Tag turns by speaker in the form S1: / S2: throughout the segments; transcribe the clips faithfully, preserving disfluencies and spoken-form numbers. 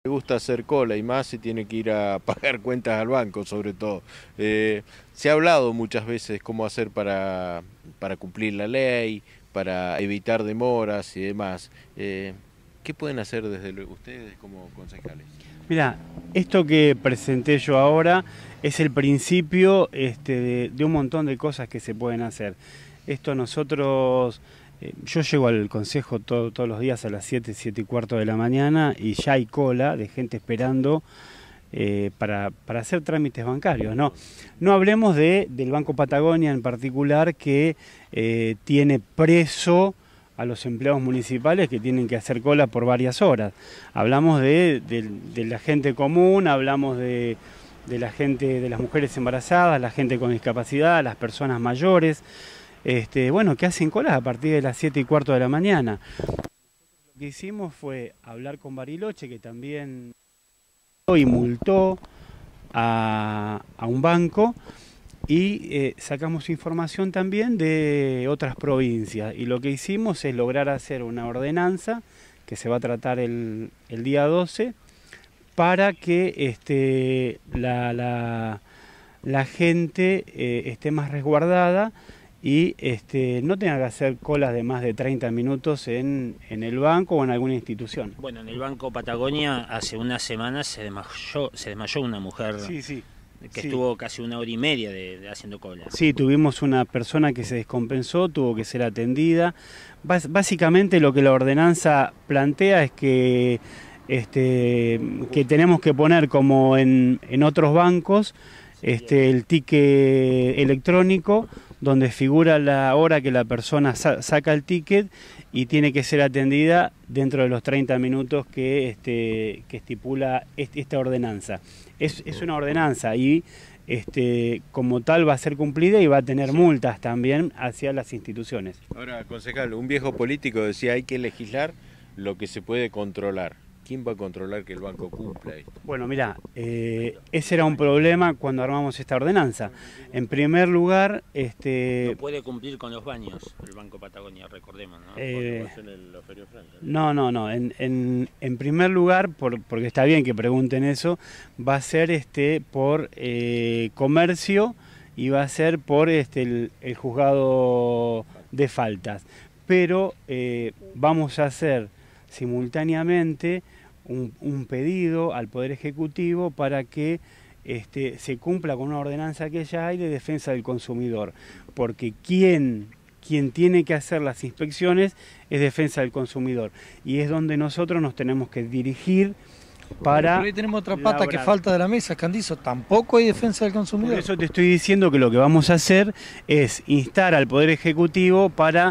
S1: Le gusta hacer cola y más si tiene que ir a pagar cuentas al banco, sobre todo. Eh, se ha hablado muchas veces cómo hacer para, para cumplir la ley, para evitar demoras y demás. Eh, ¿Qué pueden hacer desde lo- ustedes como concejales?
S2: Mira, esto que presenté yo ahora es el principio este, de, de un montón de cosas que se pueden hacer. Esto nosotros, eh, yo llego al consejo todo- todos los días a las siete, siete y cuarto de la mañana y ya hay cola de gente esperando eh, para, para hacer trámites bancarios. No, no hablemos de, del Banco Patagonia en particular que eh, tiene preso a los empleados municipales que tienen que hacer cola por varias horas. Hablamos de, de, de la gente común, hablamos de, de la gente, de las mujeres embarazadas, la gente con discapacidad, las personas mayores, este, bueno, que hacen colas a partir de las siete y cuarto de la mañana. Lo que hicimos fue hablar con Bariloche, que también y multó a, a un banco, y eh, sacamos información también de otras provincias, y lo que hicimos es lograr hacer una ordenanza que se va a tratar el, el día doce para que este, la, la, la gente eh, esté más resguardada y este, no tenga que hacer colas de más de treinta minutos en, en el banco o en alguna institución.
S3: Bueno, en el Banco Patagonia hace unas semanas se desmayó, se desmayó una mujer
S2: Sí, sí.
S3: que
S2: sí.
S3: estuvo casi una hora y media de, de haciendo cola.
S2: Sí, tuvimos una persona que se descompensó, tuvo que ser atendida. Bas básicamente lo que la ordenanza plantea es que, este, que tenemos que poner como en, en otros bancos este, el ticket electrónico donde figura la hora que la persona sa saca el ticket y tiene que ser atendida dentro de los treinta minutos que, este, que estipula este, esta ordenanza. Es, es una ordenanza y este, como tal va a ser cumplida y va a tener multas también hacia las instituciones.
S1: Ahora, concejal, un viejo político decía hay que legislar lo que se puede controlar. ¿Quién va a controlar que el banco cumpla esto?
S2: Bueno, mira, eh, ese era un problema cuando armamos esta ordenanza. En primer lugar, este,
S3: No puede cumplir con los baños el Banco Patagonia, recordemos, ¿no?
S2: eh, no, no, no. En, en, en primer lugar, por, porque está bien que pregunten eso, va a ser este por eh, comercio y va a ser por este el, el juzgado de faltas. Pero eh, vamos a hacer simultáneamente un, un pedido al Poder Ejecutivo para que este, se cumpla con una ordenanza que ya hay de defensa del consumidor, porque quien, quien tiene que hacer las inspecciones es defensa del consumidor, y es donde nosotros nos tenemos que dirigir para...
S4: Pero ahí tenemos otra pata
S2: labrar.
S4: que falta de la mesa, Candizo, tampoco hay defensa del consumidor.
S2: Por eso te estoy diciendo que lo que vamos a hacer es instar al Poder Ejecutivo para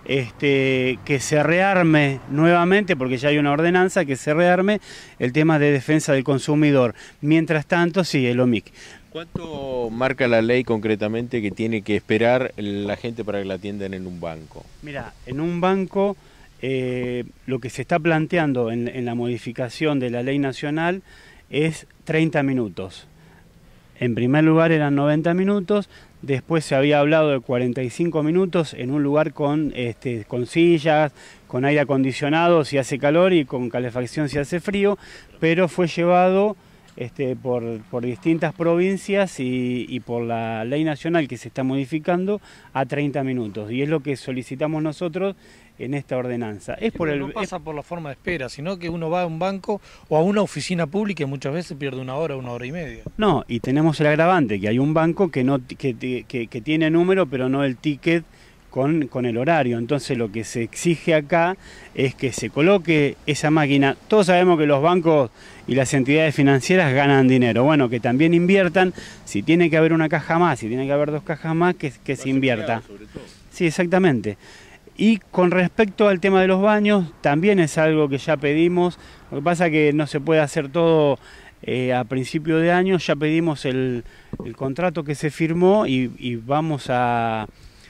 S2: este, que se rearme nuevamente, porque ya hay una ordenanza, que se rearme el tema de defensa del consumidor. Mientras tanto, sí, el O M I C.
S1: ¿Cuánto marca la ley concretamente que tiene que esperar la gente para que la atiendan en un banco?
S2: Mira, en un banco eh, lo que se está planteando en, en la modificación de la ley nacional es treinta minutos. En primer lugar eran noventa minutos, después se había hablado de cuarenta y cinco minutos en un lugar con, este, con sillas, con aire acondicionado si hace calor y con calefacción si hace frío, pero fue llevado este, por, por distintas provincias y, y por la ley nacional que se está modificando a treinta minutos, y es lo que solicitamos nosotros en esta ordenanza. Es por el,
S4: no pasa
S2: es...
S4: por la forma de espera, sino que uno va a un banco o a una oficina pública y muchas veces pierde una hora, una hora y media.
S2: No, y tenemos el agravante que hay un banco que, no, que, que, que tiene número pero no el ticket con, con el horario. Entonces lo que se exige acá es que se coloque esa máquina. Todos sabemos que los bancos y las entidades financieras ganan dinero. Bueno, que también inviertan. Si tiene que haber una caja más, si tiene que haber dos cajas más, que, que se invierta. Sí, exactamente. Y con respecto al tema de los baños, también es algo que ya pedimos. Lo que pasa es que no se puede hacer todo eh, a principio de año. Ya pedimos el, el contrato que se firmó y, y vamos a,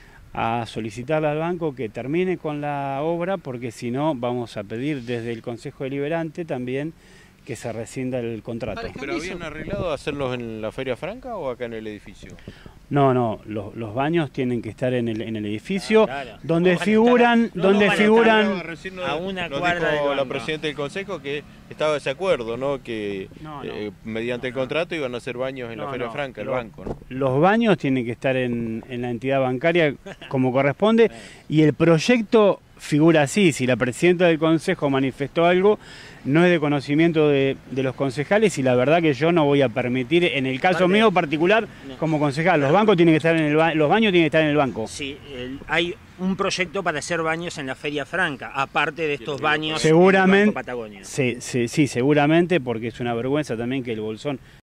S2: a solicitarle al banco que termine con la obra, porque si no vamos a pedir desde el Consejo Deliberante también que se rescinda el contrato.
S1: ¿Pero habían arreglado hacerlos en la Feria Franca o acá en el edificio?
S2: No, no, los, los baños tienen que estar en el, en el edificio,
S3: Ah, claro.
S2: donde
S3: No van a
S2: figuran,
S3: estar- no,
S2: donde
S3: no van a
S2: figuran...
S3: estar
S1: Recién
S3: a una
S1: nos
S3: cuadra
S1: dijo
S3: del
S1: la
S3: banco.
S1: presidenta del Consejo que estaba de ese acuerdo, ¿no? Que
S2: No, no.
S1: eh, mediante el contrato iban a hacer baños en
S2: No,
S1: la Feria
S2: no.
S1: Franca, el
S2: Lo-
S1: banco, ¿no?
S2: Los baños tienen que estar en, en la entidad bancaria como corresponde y el proyecto figura así. Si la presidenta del Consejo manifestó algo, no es de conocimiento de, de los concejales y la verdad que yo no voy a permitir, en el caso
S3: Aparte-
S2: mío particular,
S3: No.
S2: como concejal, los bancos tienen que estar en el ba- los baños tienen que estar en el banco.
S3: Sí, el- hay un proyecto para hacer baños en la Feria Franca, aparte de estos baños en el
S2: Seguramente,
S3: Banco Patagonia.
S2: sí, sí, sí, seguramente, porque es una vergüenza también que el Bolsón